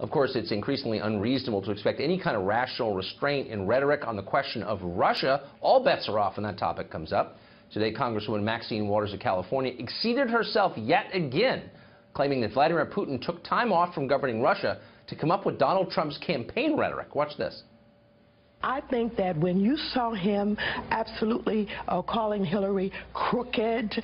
Of course, it's increasingly unreasonable to expect any kind of rational restraint in rhetoric on the question of Russia. All bets are off when that topic comes up. Today, Congresswoman Maxine Waters of California exceeded herself yet again, claiming that Vladimir Putin took time off from governing Russia to come up with Donald Trump's campaign rhetoric. Watch this. I think that when you saw him absolutely calling Hillary crooked,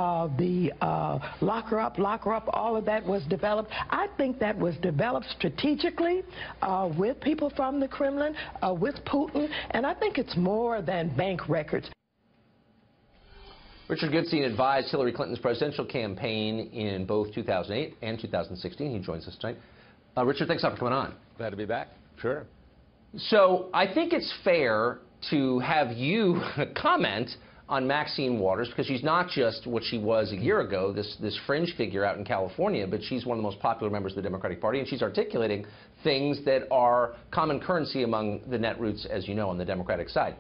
lock her up, all of that was developed. I think that was developed strategically with people from the Kremlin, with Putin, and I think it's more than bank records. Richard Goodstein advised Hillary Clinton's presidential campaign in both 2008 and 2016. He joins us tonight. Richard, thanks a lot for coming on. Glad to be back. Sure. So I think it's fair to have you comment on Maxine Waters, because she's not just what she was a year ago, this fringe figure out in California, but she's one of the most popular members of the Democratic Party, and she's articulating things that are common currency among the netroots, as you know, on the Democratic side.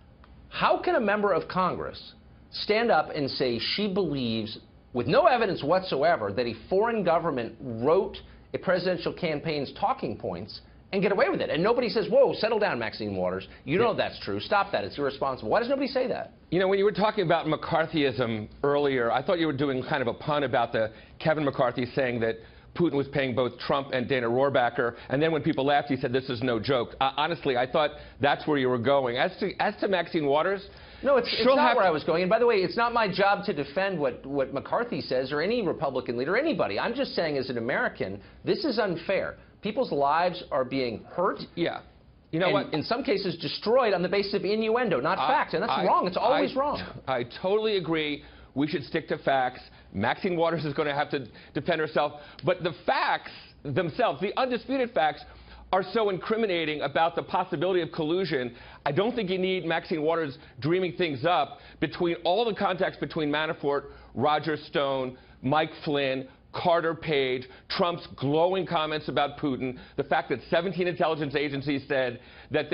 How can a member of Congress stand up and say she believes, with no evidence whatsoever, that a foreign government wrote a presidential campaign's talking points and get away with it? And nobody says, whoa, settle down, Maxine Waters. You know that's true. Stop that. It's irresponsible. Why does nobody say that? You know, when you were talking about McCarthyism earlier, I thought you were doing kind of a pun about the Kevin McCarthy saying that Putin was paying both Trump and Dana Rohrabacher, and then when people laughed, he said, this is no joke. Honestly, I thought that's where you were going. As to Maxine Waters, no, it's not where I was going. And by the way, it's not my job to defend what McCarthy says or any Republican leader, anybody. I'm just saying, as an American, this is unfair. People's lives are being hurt. Yeah. You know what? In some cases, destroyed on the basis of innuendo, not fact. And that's wrong. It's always wrong. I totally agree. We should stick to facts. Maxine Waters is going to have to defend herself. But the facts themselves, the undisputed facts, are so incriminating about the possibility of collusion. I don't think you need Maxine Waters dreaming things up between all the contacts between Manafort, Roger Stone, Mike Flynn, Carter Page, Trump's glowing comments about Putin, the fact that 17 intelligence agencies said that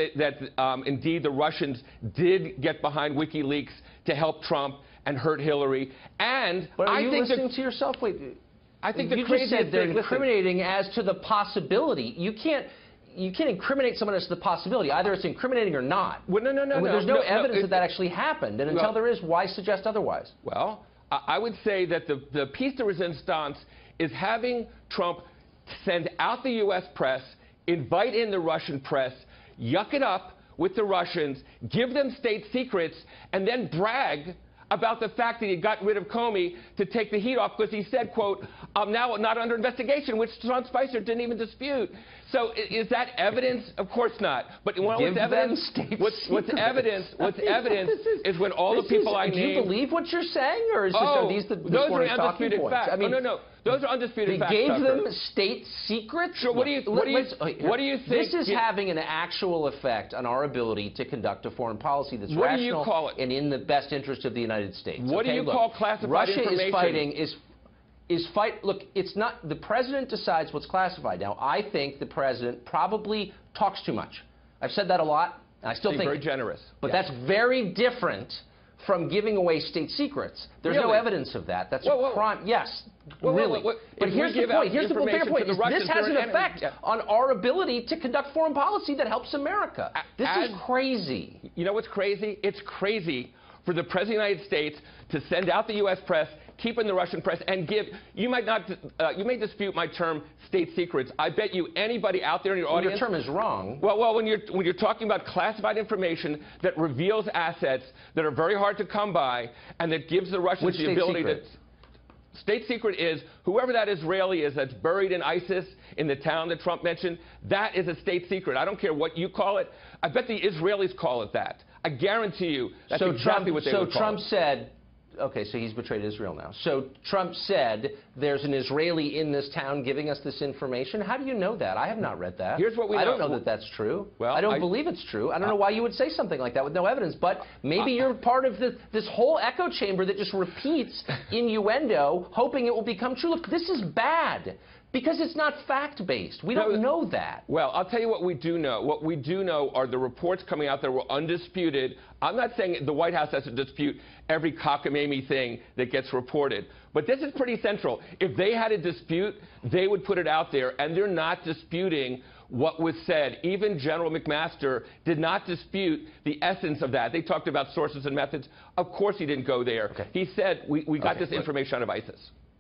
indeed the Russians did get behind WikiLeaks to help Trump and hurt Hillary. And but are you listening to yourself? Wait, I think you just said they're incriminating as to the possibility. You can't incriminate someone as to the possibility. Either it's incriminating or not. Well, no. There's no evidence that actually happened. And until there is, why suggest otherwise? Well, I would say that the piece de resistance is having Trump send out the U.S. press, invite in the Russian press, yuck it up with the Russians, give them state secrets, and then brag about the fact that he got rid of Comey to take the heat off because he said, quote, I'm now not under investigation, which Sean Spicer didn't even dispute. So is that evidence? Of course not. But what's evidence is when all the people I named... Do you believe what you're saying, or are these the those are undisputed facts. I mean, no. Those are undisputed facts. They gave them state secrets? Sure. What do you think? This is having an actual effect on our ability to conduct a foreign policy that's rational and in the best interest of the United States. What do you call classified information? Russia is fighting. Look, it's not the president decides what's classified. Now, I think the president probably talks too much. I've said that a lot, and I still think very generous. But that's very different from giving away state secrets. There's no evidence of that. That's a crime. Yes, really. But here's the point. Here's the bigger point. This has an effect on our ability to conduct foreign policy that helps America. This is crazy. You know what's crazy? It's crazy for the President of the United States to send out the U.S. press, keep in the Russian press, and give. You may dispute my term state secrets. I bet you anybody out there in your audience. Your term is wrong. Well, when you're talking about classified information that reveals assets that are very hard to come by and that gives the Russians the ability to. State secret is whoever that Israeli is that's buried in ISIS in the town that Trump mentioned. That is a state secret. I don't care what you call it. I bet the Israelis call it that. I guarantee you that's exactly what they would call it. So Trump said, okay, so he's betrayed Israel now. So Trump said there's an Israeli in this town giving us this information. How do you know that? I have not read that. Here's what we know. I don't know that that's true. Well, I don't believe it's true. I don't know why you would say something like that with no evidence. But maybe you're part of this whole echo chamber that just repeats innuendo, hoping it will become true. Look, this is bad. Because it's not fact-based. We don't know that. Well, I'll tell you what we do know. What we do know are the reports coming out that were undisputed. I'm not saying the White House has to dispute every cockamamie thing that gets reported. But this is pretty central. If they had a dispute, they would put it out there, and they're not disputing what was said. Even General McMaster did not dispute the essence of that. They talked about sources and methods. Of course he didn't go there. Okay. He said, we got this information out of ISIS.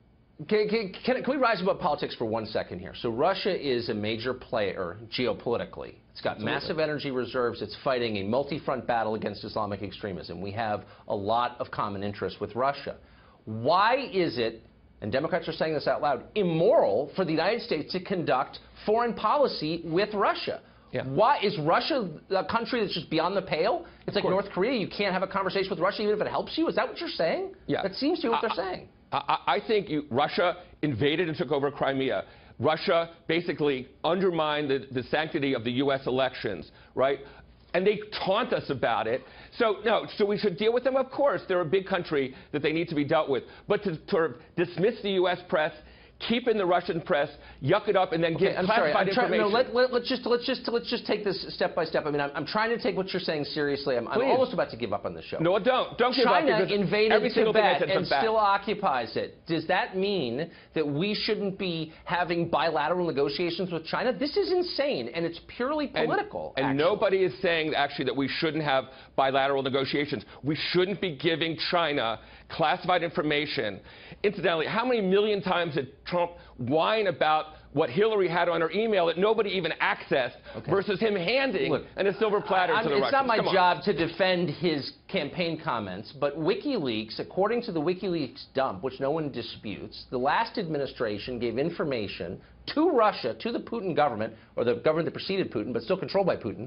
Can we rise above politics for 1 second here? So Russia is a major player geopolitically. It's got massive energy reserves. It's fighting a multi-front battle against Islamic extremism. We have a lot of common interests with Russia. Why is it, and Democrats are saying this out loud, immoral for the United States to conduct foreign policy with Russia? Yeah. Why is Russia a country that's just beyond the pale? It's like North Korea. You can't have a conversation with Russia even if it helps you? Is that what you're saying? Yeah. That seems to be what they're saying. I think Russia invaded and took over Crimea. Russia basically undermined the sanctity of the U.S. elections, right? And they taunt us about it. So, no, so we should deal with them? Of course. They're a big country that they need to be dealt with. But to dismiss the U.S. press, keep in the Russian press, yuck it up, and then give classified information. No, let's just take this step by step. I mean, I'm trying to take what you're saying seriously. I'm almost about to give up on this show. No, don't give up. China invaded Tibet and still occupies it. Does that mean that we shouldn't be having bilateral negotiations with China? This is insane, and it's purely political. And nobody is saying actually that we shouldn't have bilateral negotiations. We shouldn't be giving China classified information. Incidentally, how many million times did Trump whine about what Hillary had on her email that nobody even accessed versus him handing a silver platter to the Russians? It's not my job to defend his campaign comments, but WikiLeaks, according to the WikiLeaks dump, which no one disputes, the last administration gave information to Russia, to the Putin government, or the government that preceded Putin, but still controlled by Putin,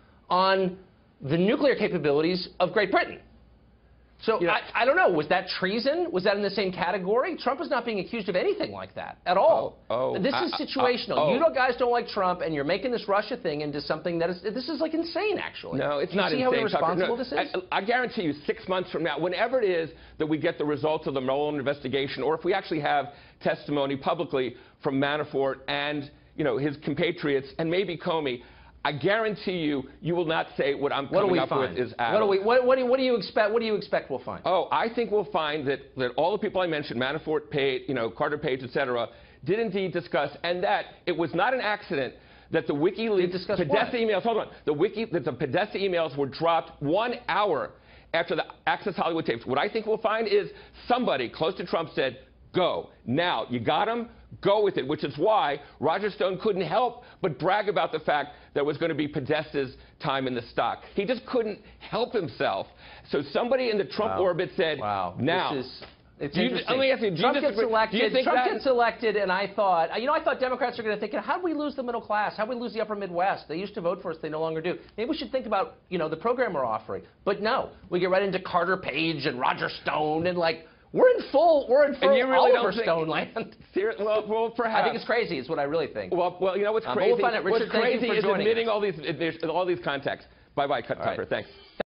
on the nuclear capabilities of Great Britain. So, I don't know, was that treason? Was that in the same category? Trump is not being accused of anything like that at all. This is situational. You guys don't like Trump, and you're making this Russia thing into something that is, this is like insane, actually. No, it's not insane. See how irresponsible this is? I guarantee you 6 months from now, whenever it is that we get the results of the Mueller investigation, or if we actually have testimony publicly from Manafort and, his compatriots, and maybe Comey, I guarantee you, you will not say what I'm coming up with is Adam. What do you expect? What do you expect we'll find? Oh, I think we'll find that all the people I mentioned, Manafort, Page, Carter Page, etc., did indeed discuss, and that it was not an accident that the WikiLeaks Podesta emails. Hold on, that the Podesta emails were dropped 1 hour after the Access Hollywood tapes. What I think we'll find is somebody close to Trump said, "Go now. You got him. Go with it," which is why Roger Stone couldn't help but brag about the fact there was going to be Podesta's time in the stock. He just couldn't help himself. So somebody in the Trump orbit said, now. It's interesting. Let me ask you, Trump gets elected, and I thought, I thought Democrats are going to think, how did we lose the middle class? How did we lose the upper Midwest? They used to vote for us. They no longer do. Maybe we should think about, the program we're offering. But no, we get right into Carter Page and Roger Stone and we're in full Oliver Stone land. Well, perhaps. I think it's crazy. Is what I really think. Well, what's crazy? What's crazy is admitting all these contacts. Bye, Tucker. Thanks.